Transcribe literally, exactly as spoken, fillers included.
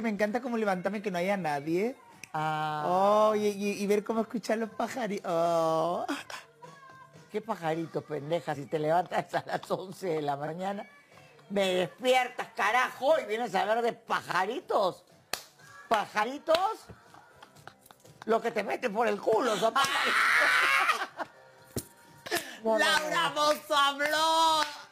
Me encanta como levantarme que no haya nadie. Ah. Oh, y, y, y ver cómo escuchan los pajaritos. Oh. ¿Qué pajaritos, pendeja? Si te levantas a las once de la mañana, me despiertas, carajo, y vienes a hablar de pajaritos. ¿Pajaritos? Lo que te meten por el culo son pajaritos. ¡Laura Bozzo habló!